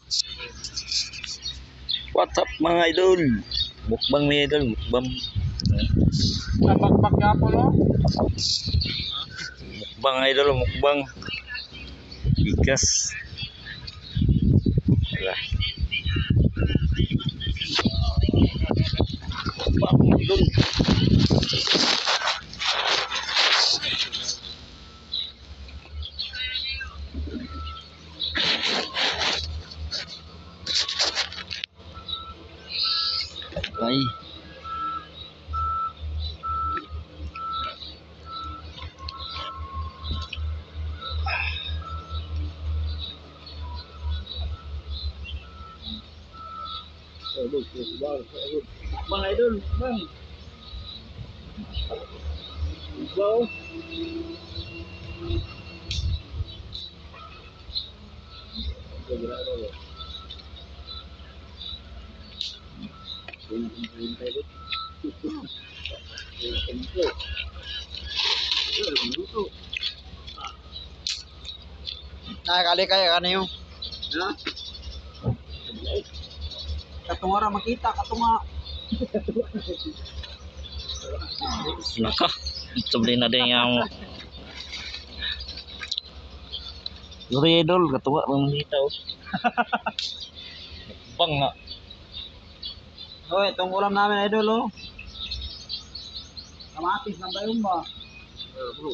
What's up mga idol? Mukbang mga idol, mukbang. Napagpag nga po, no? Mukbang idol, mukbang. Bigas. Wala. Mukbang idol. Ay. Bang idol, bang. Wow. Nakakali kayo kaniyo. Ha? Katunga ra makita, katunga. Naka. Sabli na din yung Sorry idol, katuwa ng hitaw. Bang nga. Oh, itong ulam namin idol, oh. Kamatis ng bayong ba? Bro.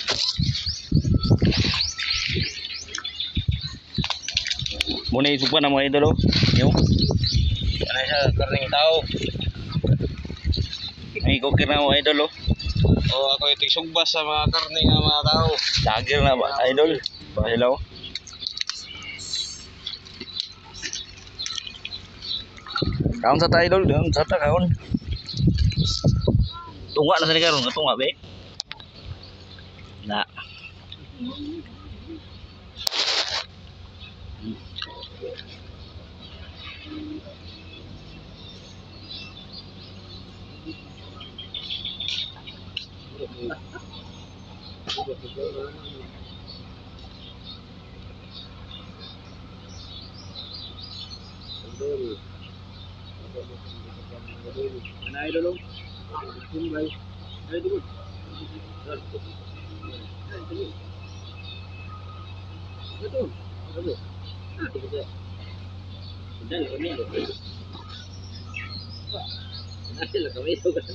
Muna isip pa na mga idol, oh. Yung ano siya, karning tao. May kukir na mga idol, oh. Oh, ako ito sugbas sa mga karne ng mga tao. Dagger na ba, idol? Hello. Kaon sa ta idol, kaon sa ta kaon. Tunga na sa ni karon, tunga be. Na. Mana idol, oh? Guys. Ayo dulu. Betul. Betul. Sudah lah kami. Nanti lah kami itu kan.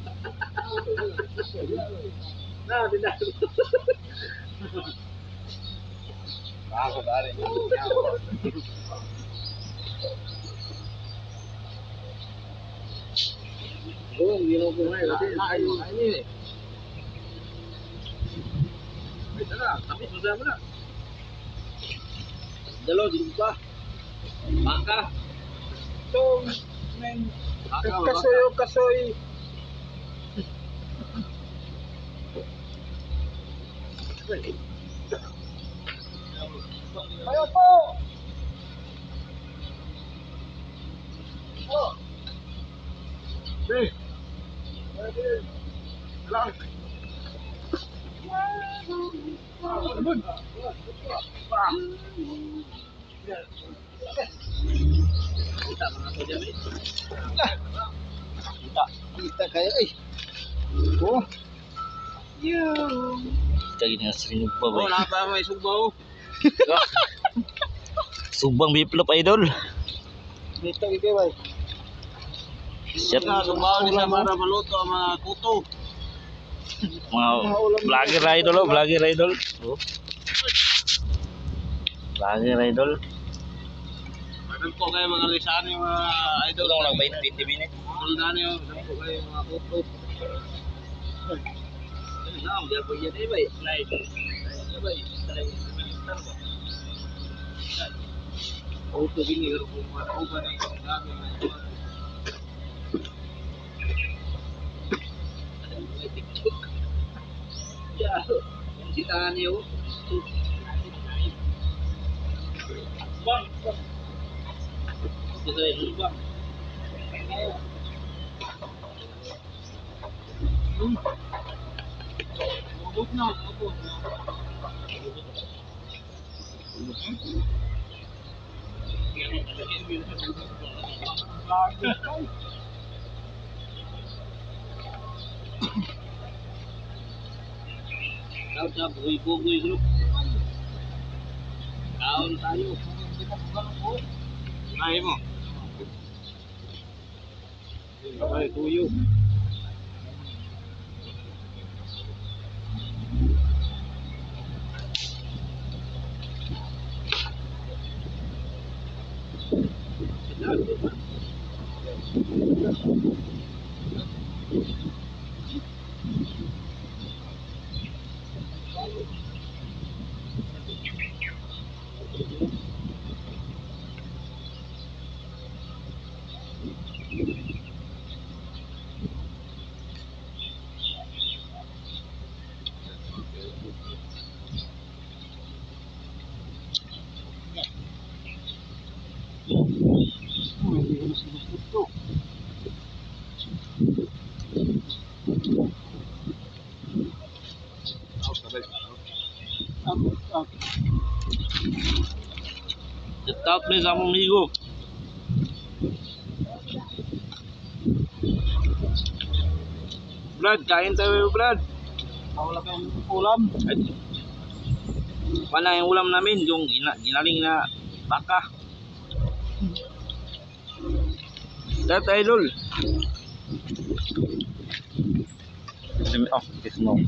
Nah, tidak. Aku dari. Oh, gino ko na ini. Bisa na, tapi sudah mo na. Dalo di ba? Maka. So, men kasoy. Ayo po. Oh. Nih. Lang. Bun. Kita mga to diyan. Kita kayo eh. Oh. Kita gini sering lupa Oh, boy. napa may subaw. Subang biplop idol. Dito ikaw bay. Shit. Subaw nila para maluto ang mga kuto. Mga vlogger idol, oh, vlogger idol. Oh. Vlogger idol. Ano po kayo mga lisan yung mga idol? Ito lang 20 minutes. Idol na niyo, ano po kayo mga kuto? Nah, biar bagian ini baik. Naik. Baik. Auto gini kalau rumah ubah nih kami. Ya, yang di tangan yuk. Bang. Kita ini bang. Ubod na, ubod na. Yan Daw sa bugoy-bugoy group. Down tayo. Ay mo. Ay, tuyo. Tetap nih sama amigo. Brad, kain tayo Brad. Wala kang ulam. Mana yang ulam namin? Yung ginaling na baka. That idol. Oh, it's no.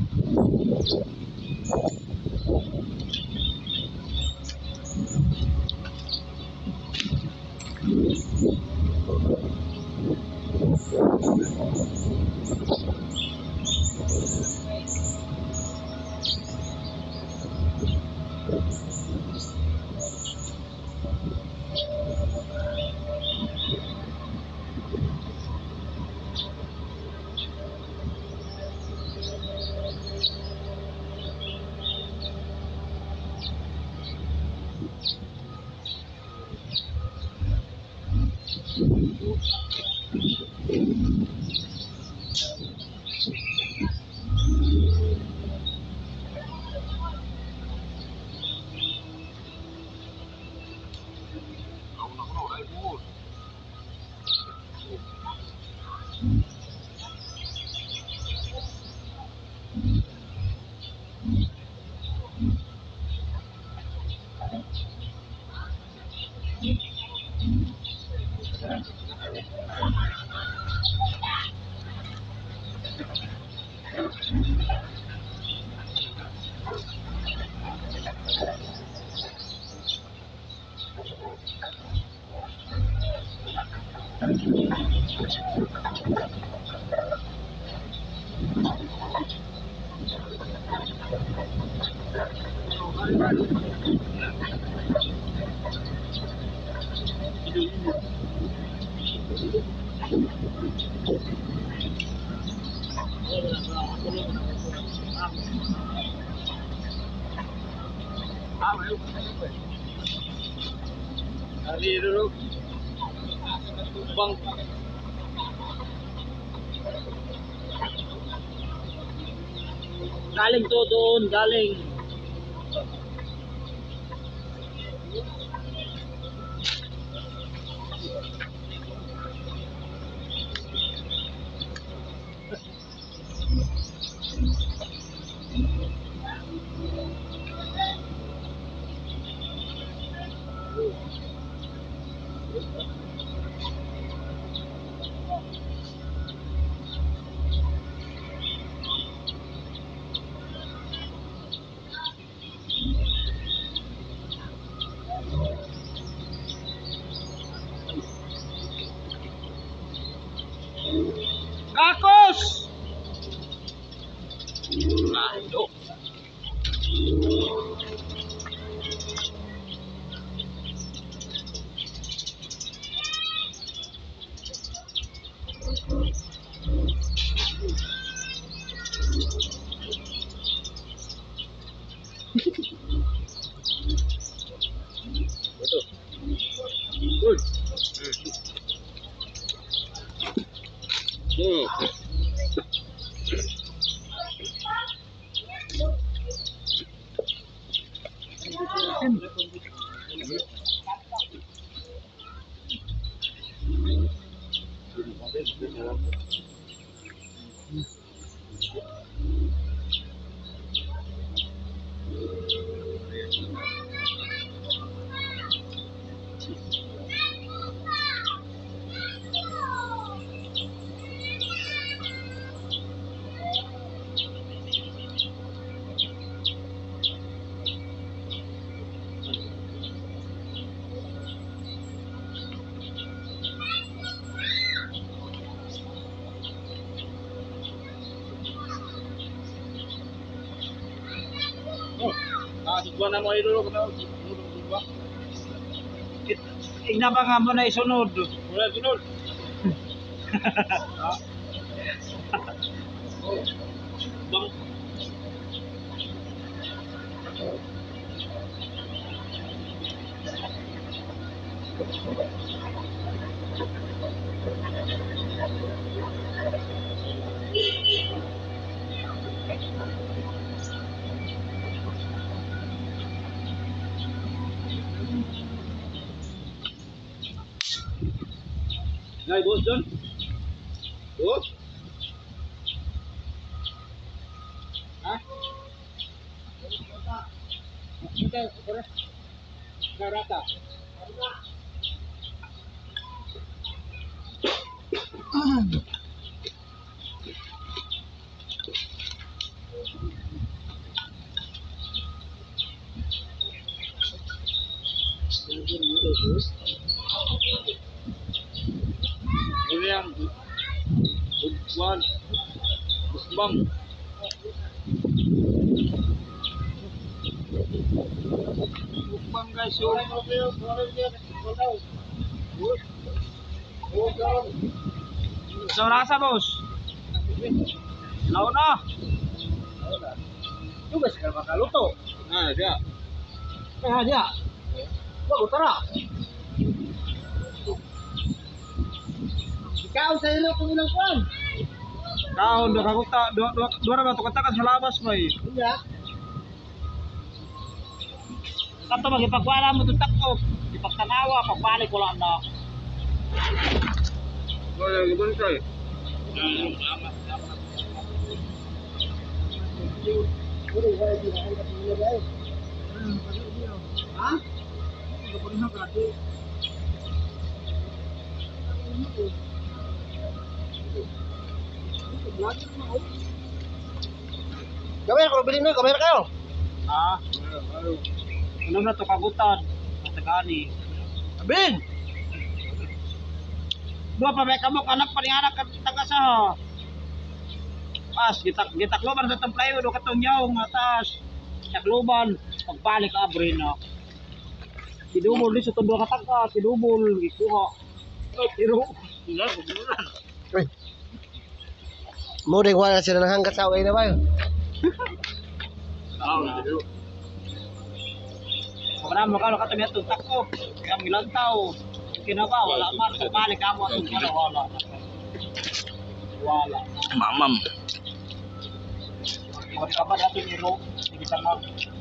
Hari dulu. Bang. Galing to doon, galing. Kakos! Lado. Sugba na mo idol ko na. Sugba. Ignaba nga mo na isunod. Wala sunod. Bang. Ngay bos John. Bos. Hah? Kita boleh. Rata. Ini yang Bukban Bukbang Bukbang guys So, rasa bos. Laon na. Juga segala makaluto. Nah dia Dia. Wag utara. Ikaw sa ilo kung ilang kwan. Kaon do kaguta do ra to katakan sa labas boy. Iya. Kato magipagwala mo tutakop. Ipagtanawa pagbalik ko lang na. boleh gimana coy? Ha? Enggak pernah berarti. Gamer, kalau beli na, gamer kayo. Ah, ano na to kagutan? Matagani. Abin! Dua pa may kamok anak pa ni anak taga sa. Pas gitakloban sa templayo do katong yaw nga taas. Takloban pagbalik abri na. Sidubol di sa tundo katagka, sidubol gikuha. Pero Uy. Mo rin wala sila nang hanggat sa away na ba yun? Kamara mo ka katong yato takop. Ang ilang tao. Kinaba wala man pagbalik amo atong wala. Wala. Mamam. Mo ka ba dapat ni ro? Kita mo.